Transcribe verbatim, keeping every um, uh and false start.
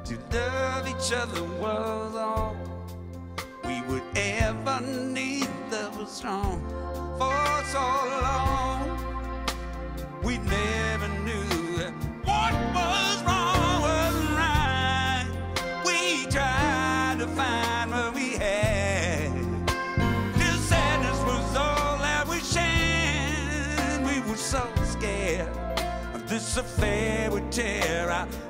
to love each other was all we would ever need. Love was strong for so long. We never knew that what was wrong wasn't right. We tried to find what we had. This sadness was all that we shared. We were so scared of this affair would tear our